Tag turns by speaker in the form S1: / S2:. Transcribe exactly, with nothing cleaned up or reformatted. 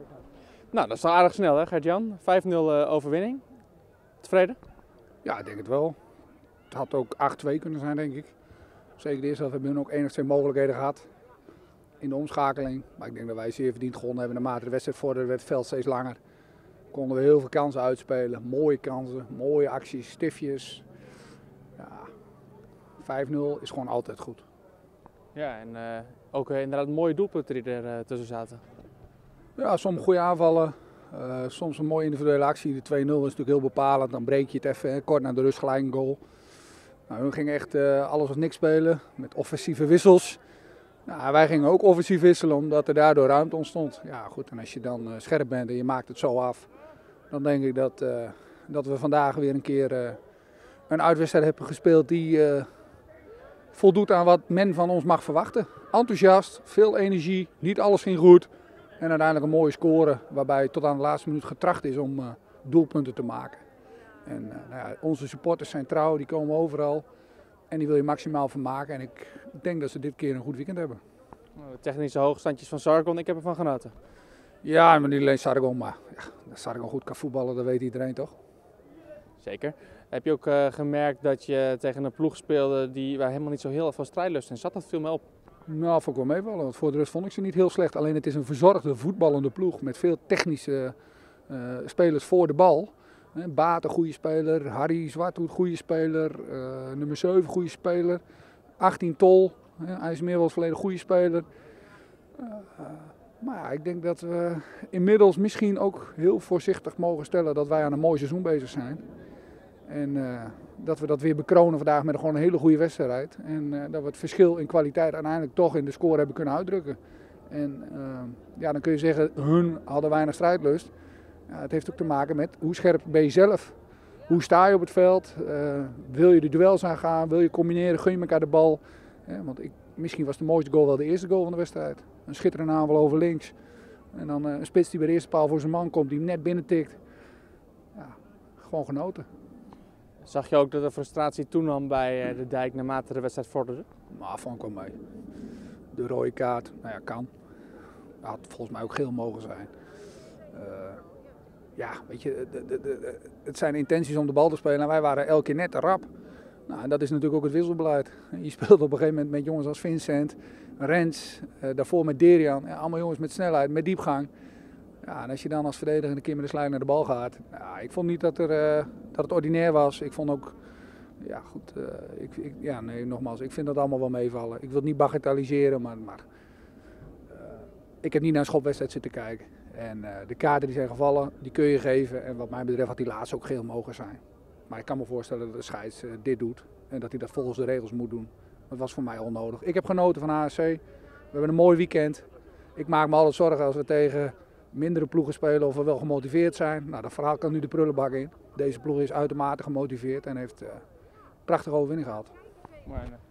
S1: Nou, dat is al aardig snel hè Gert-Jan. vijf nul uh, overwinning. Tevreden?
S2: Ja, ik denk het wel. Het had ook acht twee kunnen zijn, denk ik. Zeker de eerste helft hebben we ook één of twee mogelijkheden gehad in de omschakeling. Maar ik denk dat wij zeer verdiend gewonnen hebben. Naarmate de wedstrijd vorderde werd het veld steeds langer. Konden we heel veel kansen uitspelen. Mooie kansen, mooie acties, stiftjes. Ja, vijf nul is gewoon altijd goed.
S1: Ja, en uh, ook uh, inderdaad mooie doelpunten die er uh, tussen zaten.
S2: Ja, soms goede aanvallen. Uh, soms een mooie individuele actie. De twee nul is natuurlijk heel bepalend. Dan breek je het even, hè, kort na de rust gelijk een goal. Nou, hun gingen echt uh, alles of niks spelen met offensieve wissels. Nou, wij gingen ook offensief wisselen omdat er daardoor ruimte ontstond. Ja goed, en als je dan uh, scherp bent en je maakt het zo af, dan denk ik dat, uh, dat we vandaag weer een keer uh, een uitwedstrijd hebben gespeeld die uh, voldoet aan wat men van ons mag verwachten. Enthousiast, veel energie, niet alles ging goed. En uiteindelijk een mooie score waarbij tot aan de laatste minuut getracht is om uh, doelpunten te maken. En uh, nou ja, onze supporters zijn trouw, die komen overal. En die wil je maximaal van maken. En ik denk dat ze dit keer een goed weekend hebben.
S1: De technische hoogstandjes van Sargon, ik heb ervan genoten.
S2: Ja, maar niet alleen Sargon, maar ja, dat Sargon goed kan voetballen, dat weet iedereen toch?
S1: Zeker. Heb je ook uh, gemerkt dat je tegen een ploeg speelde die, waar helemaal niet zo heel veel strijdlust in zat? Dat viel me op.
S2: Nou, vond ik wel meevallen. Want voor de rust vond ik ze niet heel slecht. Alleen het is een verzorgde voetballende ploeg met veel technische uh, spelers voor de bal. Baat, een goede speler. Harry Zwarthoed, goede speler. Uh, nummer zeven, goede speler. achttien Tol, uh, IJsselmeerwold verleden, goede speler. Uh, uh, maar ja, ik denk dat we inmiddels misschien ook heel voorzichtig mogen stellen dat wij aan een mooi seizoen bezig zijn. En uh, dat we dat weer bekronen vandaag met gewoon een hele goede wedstrijd. En uh, dat we het verschil in kwaliteit uiteindelijk toch in de score hebben kunnen uitdrukken. En uh, ja, dan kun je zeggen, hun hadden weinig strijdlust. Ja, het heeft ook te maken met hoe scherp ben je zelf. Hoe sta je op het veld? Uh, wil je de duels aangaan? Wil je combineren? Gun je elkaar de bal? Ja, want ik, misschien was de mooiste goal wel de eerste goal van de wedstrijd. Een schitterende aanval over links. En dan uh, een spits die bij de eerste paal voor zijn man komt, die hem net binnen tikt. Ja, gewoon genoten.
S1: Zag je ook dat de frustratie toenam bij de Dijk naarmate de wedstrijd vorderde?
S2: Maar vond ik wel mee. De rode kaart, nou ja, kan. Had volgens mij ook geel mogen zijn. Uh, ja, weet je, de, de, de, het zijn intenties om de bal te spelen en wij waren elke keer net te rap. Nou, en dat is natuurlijk ook het wisselbeleid. Je speelt op een gegeven moment met jongens als Vincent, Rens, uh, daarvoor met Derian. Ja, allemaal jongens met snelheid, met diepgang. Ja, en als je dan als verdediger een keer met de slide naar de bal gaat. Ja, ik vond niet dat, er, uh, dat het ordinair was. Ik vond ook, ja goed, uh, ik, ik, ja, nee, nogmaals, ik vind dat allemaal wel meevallen. Ik wil het niet bagatelliseren, maar, maar uh, ik heb niet naar een schopwedstrijd zitten kijken. En uh, de kaarten die zijn gevallen, die kun je geven. En wat mij betreft had die laatste ook geel mogen zijn. Maar ik kan me voorstellen dat de scheids uh, dit doet. En dat hij dat volgens de regels moet doen. Dat was voor mij onnodig. Ik heb genoten van A S C. We hebben een mooi weekend. Ik maak me altijd zorgen als we tegen mindere ploegen spelen of we wel gemotiveerd zijn. Nou, dat verhaal kan nu de prullenbak in. Deze ploeg is uitermate gemotiveerd en heeft uh, prachtige overwinning gehad.
S1: Maar,